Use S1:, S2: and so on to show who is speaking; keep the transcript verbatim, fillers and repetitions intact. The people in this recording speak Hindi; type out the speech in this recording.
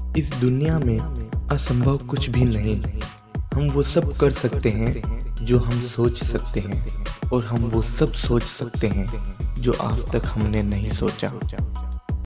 S1: इस दुनिया में असंभव कुछ भी नहीं। हम वो सब कर सकते हैं जो हम सोच सकते हैं, और हम वो सब सोच सकते हैं जो आज तक हमने नहीं सोचा।